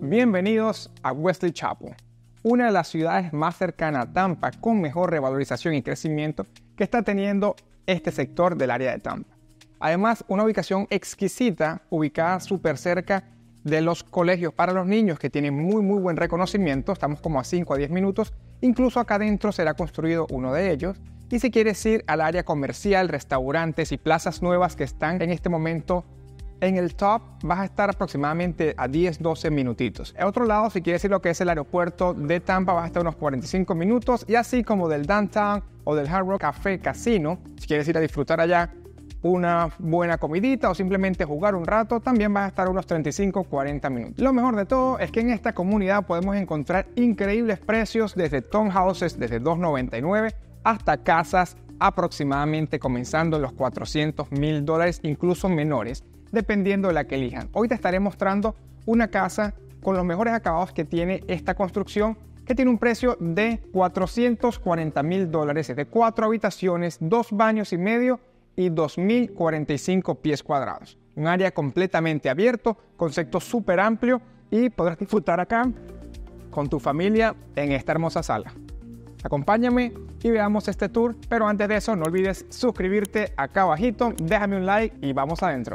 Bienvenidos a Wesley Chapel, una de las ciudades más cercanas a Tampa con mejor revalorización y crecimiento que está teniendo este sector del área de Tampa. Además, una ubicación exquisita, ubicada súper cerca de los colegios para los niños que tienen muy buen reconocimiento. Estamos como a 5 a 10 minutos. Incluso acá adentro será construido uno de ellos. Y si quieres ir al área comercial, restaurantes y plazas nuevas que están en este momento en el top, vas a estar aproximadamente a 10-12 minutitos. A otro lado, si quieres ir lo que es el aeropuerto de Tampa, vas a estar unos 45 minutos. Y así como del Downtown o del Hard Rock Café Casino, si quieres ir a disfrutar allá una buena comidita o simplemente jugar un rato, también vas a estar unos 35-40 minutos. Lo mejor de todo es que en esta comunidad podemos encontrar increíbles precios desde townhouses desde $299 hasta casas aproximadamente comenzando en los $400,000, incluso menores, dependiendo de la que elijan. Hoy te estaré mostrando una casa con los mejores acabados que tiene esta construcción, que tiene un precio de $440,000, es de 4 habitaciones, 2 baños y medio y 2.045 pies cuadrados. Un área completamente abierto, concepto súper amplio, y podrás disfrutar acá con tu familia en esta hermosa sala. Acompáñame y veamos este tour, pero antes de eso no olvides suscribirte acá abajito, déjame un like y vamos adentro.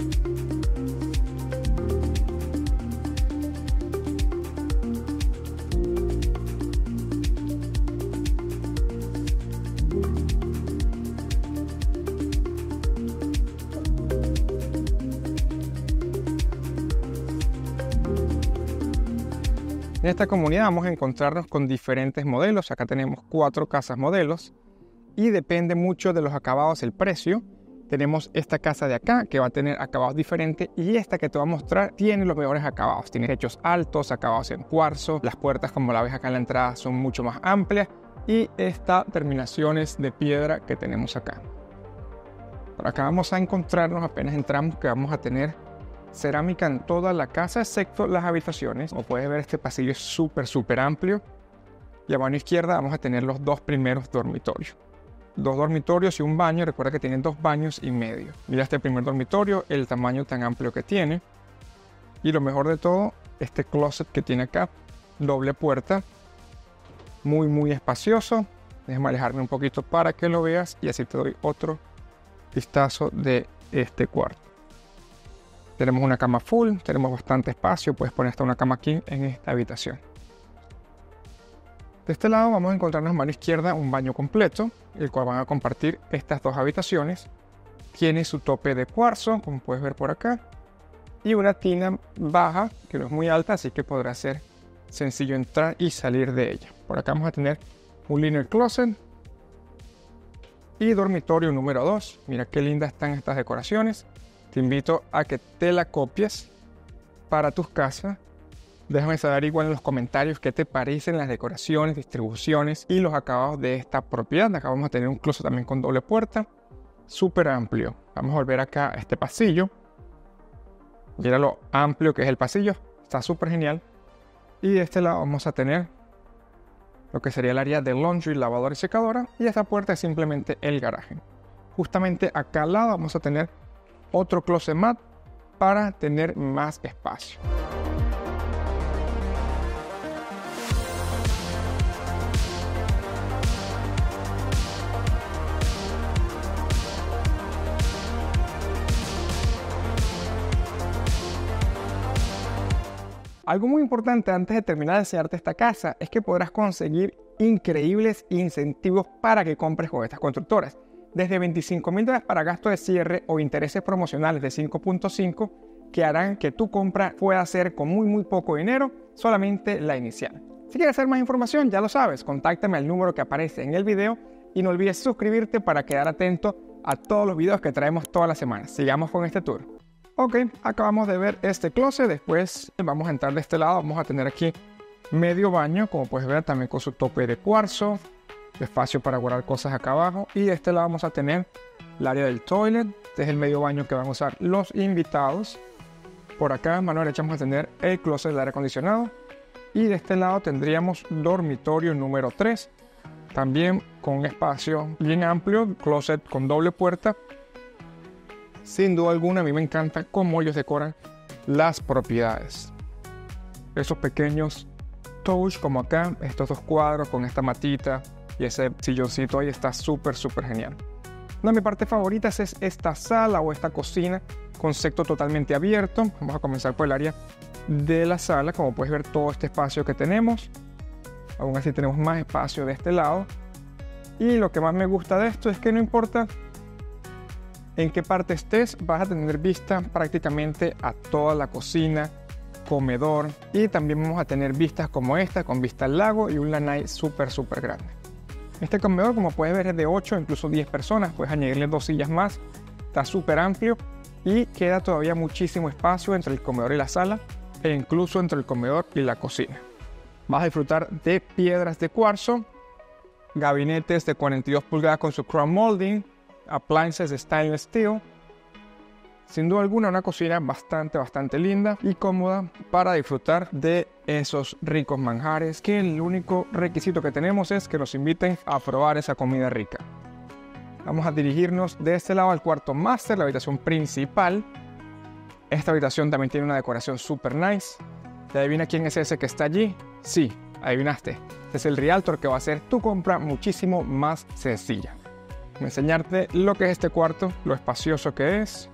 En esta comunidad vamos a encontrarnos con diferentes modelos. Acá tenemos 4 casas modelos y depende mucho de los acabados el precio. Tenemos esta casa de acá que va a tener acabados diferentes, y esta que te voy a mostrar tiene los mejores acabados. Tiene techos altos, acabados en cuarzo, las puertas, como la ves acá en la entrada, son mucho más amplias, y estas terminaciones de piedra que tenemos acá. Por acá vamos a encontrarnos, apenas entramos, que vamos a tener cerámica en toda la casa excepto las habitaciones. Como puedes ver, este pasillo es súper amplio, y a mano izquierda vamos a tener los 2 primeros dormitorios. 2 dormitorios y un baño. Recuerda que tienen 2 baños y medio. Mira este primer dormitorio, el tamaño tan amplio que tiene, y lo mejor de todo, este closet que tiene acá, doble puerta, muy espacioso. Déjame alejarme un poquito para que lo veas y así te doy otro vistazo de este cuarto. Tenemos una cama full, tenemos bastante espacio, puedes poner hasta una cama aquí en esta habitación. De este lado vamos a encontrarnos a mano izquierda un baño completo, el cual van a compartir estas 2 habitaciones. Tiene su tope de cuarzo, como puedes ver por acá, y una tina baja, que no es muy alta, así que podrá ser sencillo entrar y salir de ella. Por acá vamos a tener un liner closet y dormitorio número 2. Mira qué lindas están estas decoraciones. Te invito a que te la copies para tus casas. Déjame saber igual en los comentarios qué te parecen las decoraciones, distribuciones y los acabados de esta propiedad. Acá vamos a tener un closet también con doble puerta, súper amplio. Vamos a volver acá a este pasillo. Mira lo amplio que es el pasillo, está súper genial. Y de este lado vamos a tener lo que sería el área de laundry, lavadora y secadora. Y esta puerta es simplemente el garaje. Justamente acá al lado vamos a tener otro closet mat para tener más espacio. Algo muy importante antes de terminar de enseñarte esta casa es que podrás conseguir increíbles incentivos para que compres con estas constructoras. Desde $25,000 para gasto de cierre o intereses promocionales de 5.5 que harán que tu compra pueda ser con muy poco dinero, solamente la inicial. Si quieres saber más información, ya lo sabes, contáctame al número que aparece en el video y no olvides suscribirte para quedar atento a todos los videos que traemos todas las semanas. Sigamos con este tour. Ok, acabamos de ver este closet. Después vamos a entrar de este lado. Vamos a tener aquí medio baño, como puedes ver, también con su tope de cuarzo, espacio para guardar cosas acá abajo. Y de este lado vamos a tener el área del toilet. Este es el medio baño que van a usar los invitados. Por acá a mano derecha vamos a tener el closet del aire acondicionado. Y de este lado tendríamos dormitorio número 3, también con un espacio bien amplio, closet con doble puerta. Sin duda alguna, a mí me encanta cómo ellos decoran las propiedades. esos pequeños touch como acá, estos dos cuadros con esta matita y ese silloncito ahí está súper genial. Una de mis partes favoritas es esta sala o esta cocina, concepto totalmente abierto. Vamos a comenzar por el área de la sala. Como puedes ver, todo este espacio que tenemos, aún así tenemos más espacio de este lado. Y lo que más me gusta de esto es que no importa en qué parte estés, vas a tener vista prácticamente a toda la cocina, comedor, y también vamos a tener vistas como esta, con vista al lago y un lanai súper grande. Este comedor, como puedes ver, es de 8, incluso 10 personas, puedes añadirle 2 sillas más, está súper amplio y queda todavía muchísimo espacio entre el comedor y la sala, e incluso entre el comedor y la cocina. Vas a disfrutar de piedras de cuarzo, gabinetes de 42 pulgadas con su chrome molding, appliances de stainless steel. Sin duda alguna, una cocina bastante linda y cómoda para disfrutar de esos ricos manjares, que el único requisito que tenemos es que nos inviten a probar esa comida rica. Vamos a dirigirnos de este lado al cuarto master, la habitación principal. Esta habitación también tiene una decoración super nice. ¿Te adivina quién es ese que está allí? Sí, adivinaste. Este es el realtor que va a hacer tu compra muchísimo más sencilla. Voy a enseñarte lo que es este cuarto, lo espacioso que es.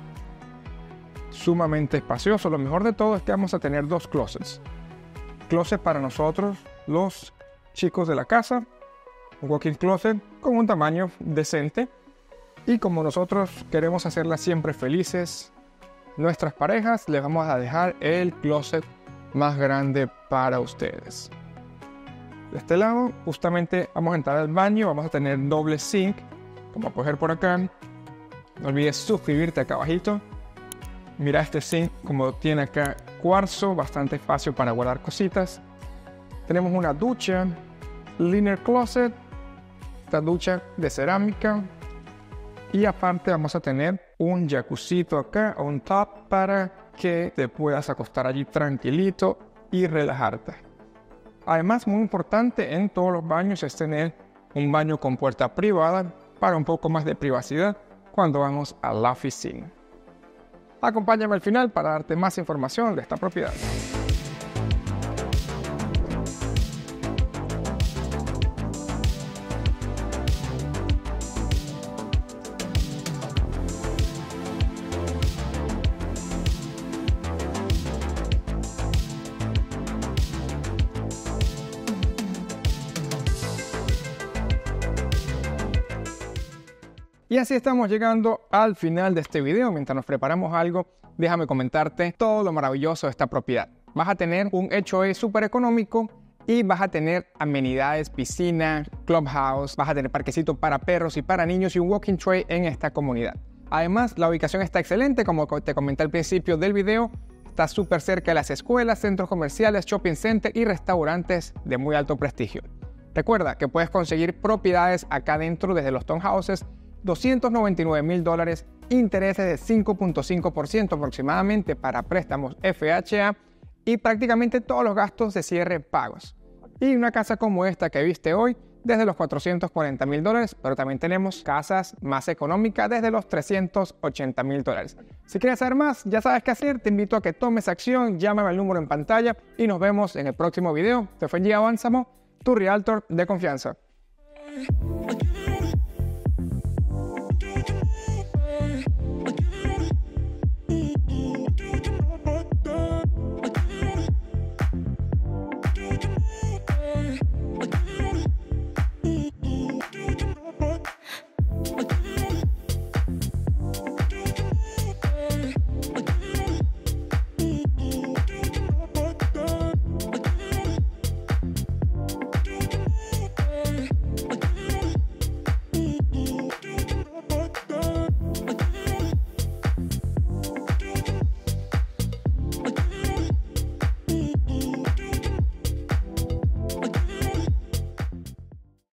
Sumamente espacioso. Lo mejor de todo es que vamos a tener 2 closets. Closet para nosotros, los chicos de la casa. Un walk-in closet con un tamaño decente. Y como nosotros queremos hacerlas siempre felices, nuestras parejas, les vamos a dejar el closet más grande para ustedes. De este lado, justamente vamos a entrar al baño. Vamos a tener doble sink, como puedes ver por acá. No olvides suscribirte acá abajito. Mira este zinc como tiene acá cuarzo, bastante espacio para guardar cositas. Tenemos una ducha, liner closet, esta ducha de cerámica. Y aparte vamos a tener un jacuzito acá, un top, para que te puedas acostar allí tranquilito y relajarte. Además, muy importante en todos los baños es tener un baño con puerta privada para un poco más de privacidad cuando vamos a la oficina. Acompáñame al final para darte más información de esta propiedad. Y así estamos llegando al final de este video. Mientras nos preparamos algo, déjame comentarte todo lo maravilloso de esta propiedad. Vas a tener un HOA súper económico y vas a tener amenidades, piscina, clubhouse, vas a tener parquecito para perros y para niños y un walking tray en esta comunidad. Además, la ubicación está excelente, como te comenté al principio del video. Está súper cerca de las escuelas, centros comerciales, shopping center y restaurantes de muy alto prestigio. Recuerda que puedes conseguir propiedades acá dentro desde los townhouses, $299,000, intereses de 5.5% aproximadamente para préstamos FHA y prácticamente todos los gastos de cierre pagos. Y una casa como esta que viste hoy desde los $440,000, pero también tenemos casas más económicas desde los $380,000. Si quieres saber más, ya sabes qué hacer, te invito a que tomes acción, llámame al número en pantalla y nos vemos en el próximo video. Te fue Gia Bálsamo, tu realtor de confianza.